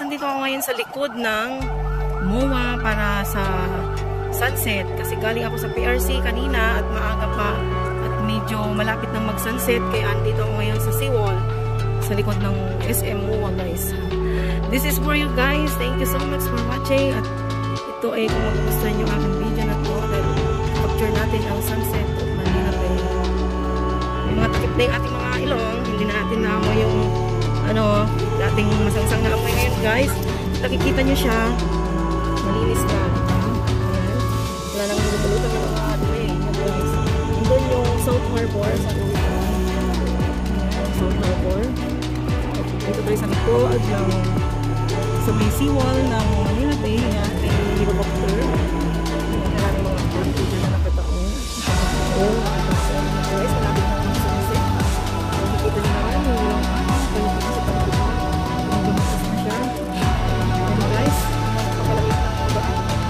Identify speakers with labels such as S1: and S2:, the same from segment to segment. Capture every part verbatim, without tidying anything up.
S1: nandito ako ngayon sa likod ng M O A para sa sunset. Kasi galing ako sa P R C kanina at maaga pa at medyo malapit na mag-sunset. Kaya andito ako ngayon sa seawall sa likod ng S M O A, guys. This is for you guys. Thank you so much for watching. At ito ay kung magugustuhan nyo aking video na ito dahil capture natin ang sunset of Manila Bay. Yung mga takip na yung ating mga ilong, hindi na natin naamoy yung ano, dating masangsang na amoy ngayon, guys. Nakikita nyo siya, malinis na. Ayan. Wala nang nilutulutan ng mga adoy, guys. Doon yung South Harbor sa ulo. South Harbor. Dito tayo sa likod ng sa may seawall ng Manila Bay na may helicopter. Maraming mga activity dyan na nakataon. Oo, guys, malapit na mga sunset. Nakikita nyo naman yung palipin sa palipin. Yung dumasas na siya. And guys, pakalawit na ako ba?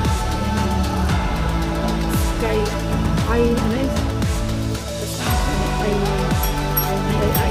S1: Sky, ay, ano eh? Ay, ay, ay, ay.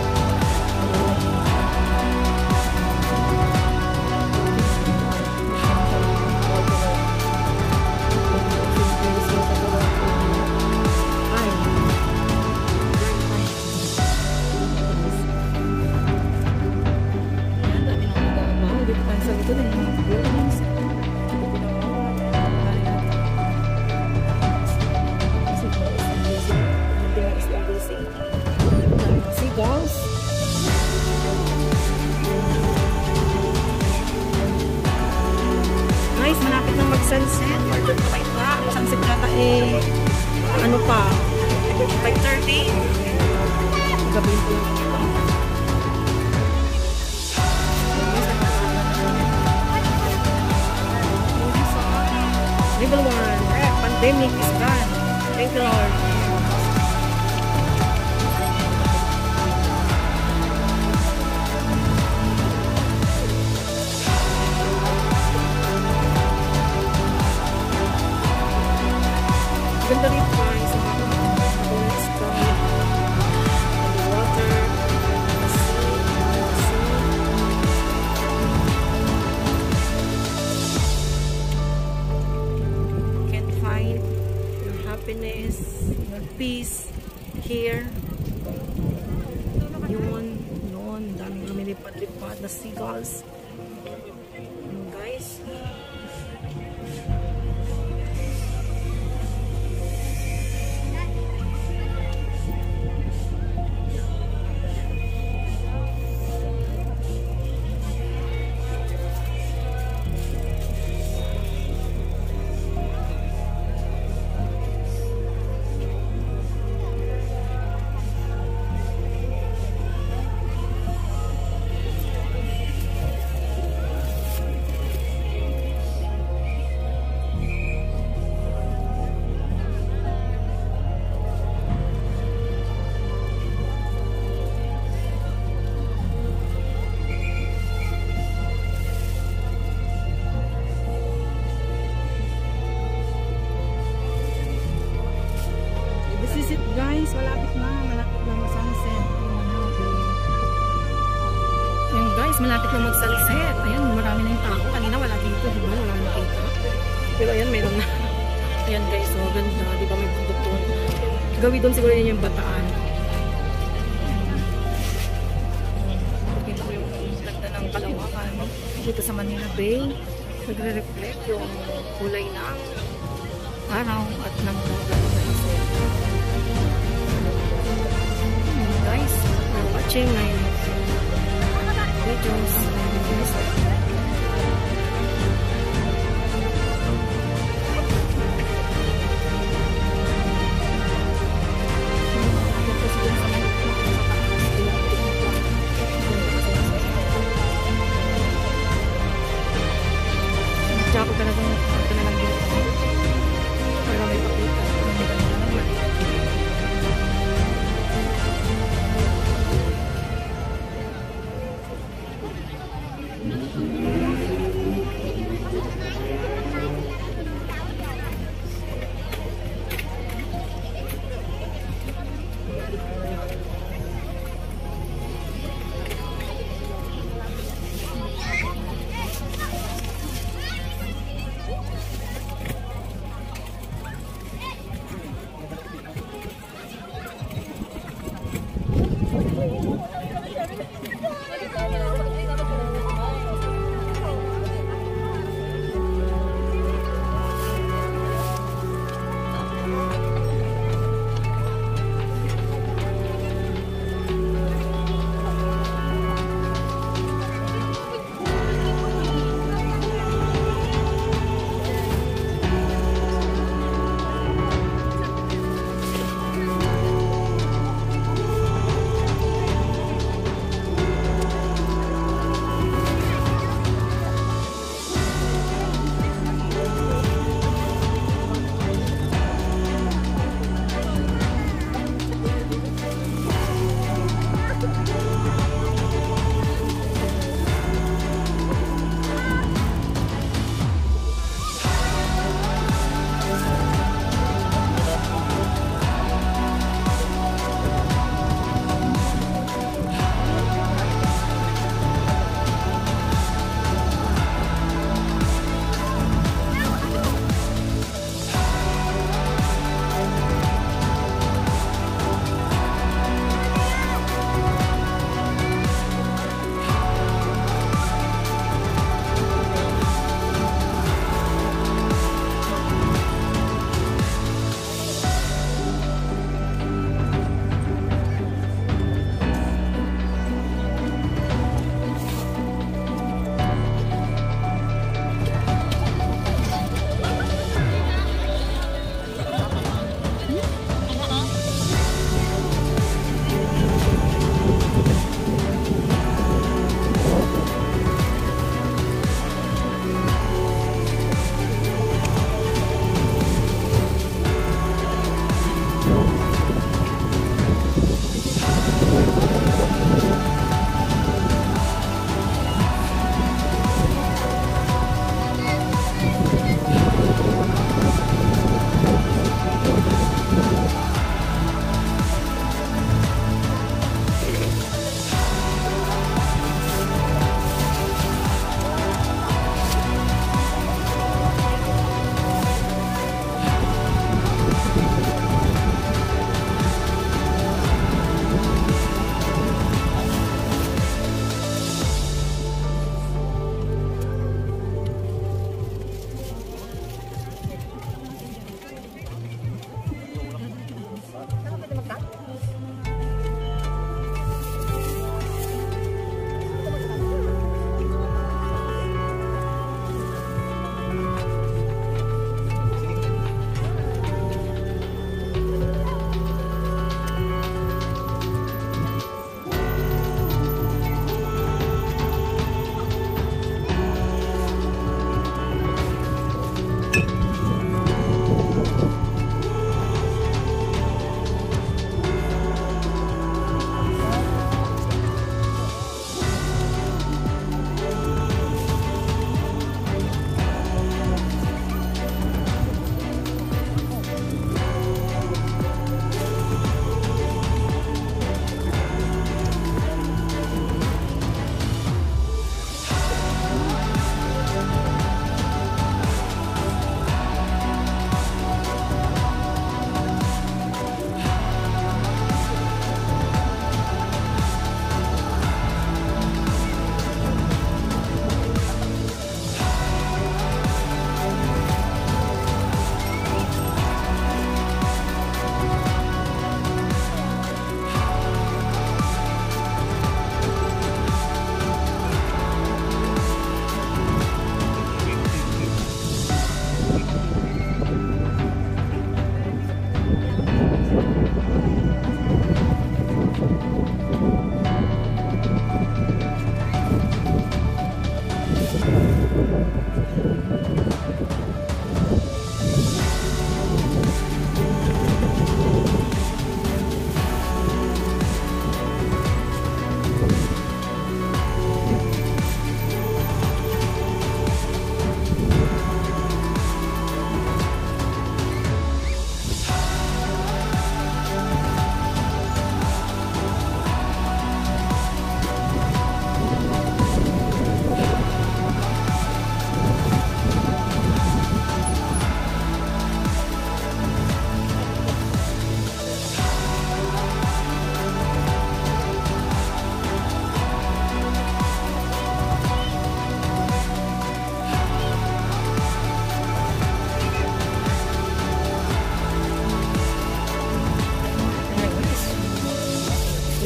S1: Guys, malapit na mag-sunset. Right na. Ang sunset nata eh, ano pa, five thirty. Gabi po yung ito. Level one. Pandemic is gone. Thank you, Lord. Ganda rin pa yung sa mga cold sky, the water, the sea, the sea. You can find your happiness, your peace here. Yun, yun, daming lumilipad-lipad na seagulls. Yun, guys. Guys, malapit na, malapit na mag-sunset. Ayan guys, malapit na mag-sunset. Ayan, marami na yung tao. Kanina wala dito, diba? Wala nakita. Pero ayan, mayroon na. Ayan guys, so ganda. Diba may bundok doon? Gawin doon siguro yun yung bataan. Kita ko yung ganda ng kalawakan. Dito sa Manila Bay, nagre-reflect yung kulay ng araw at ng dagat. Guys, we're watching my videos. Tsaka talagang ito na lang dito. Para may pakita.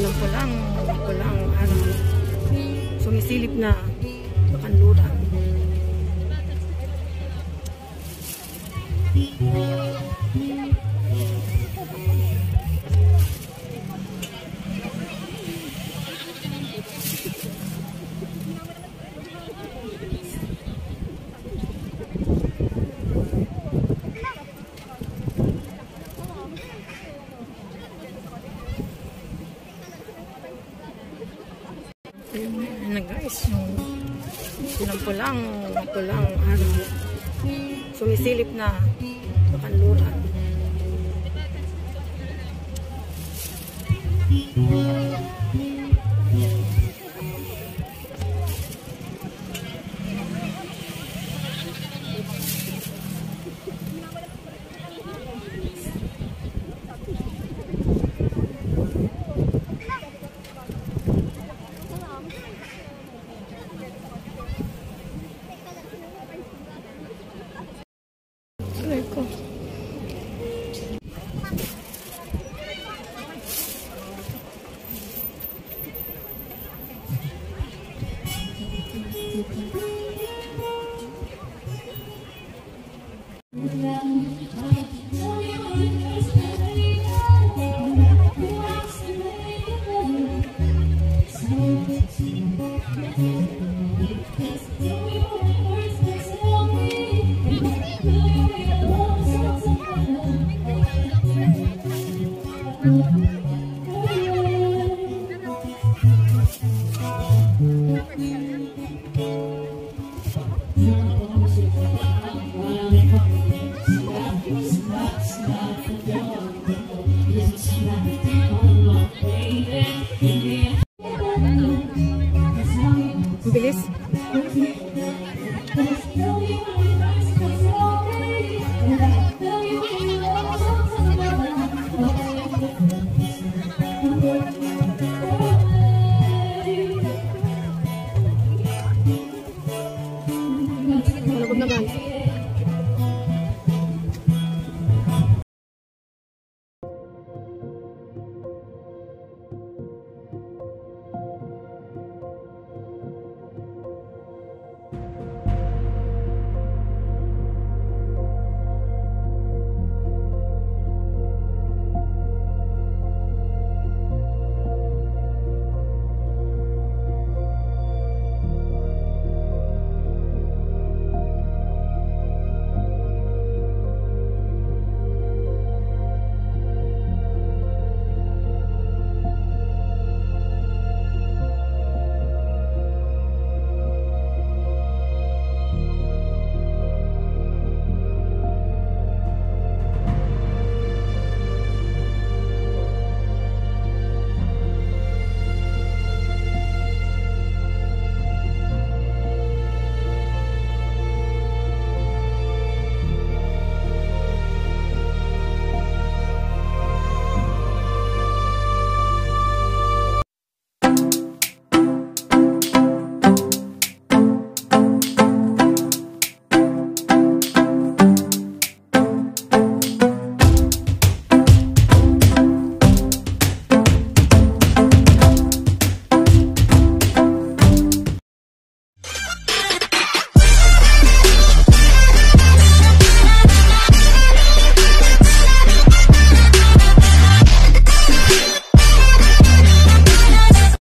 S1: Ilang po lang, po lang araw. Sumisilip na kanluran. Ayan na guys, yung pulang-pulang, pulang araw. Sumisilip na kanluran.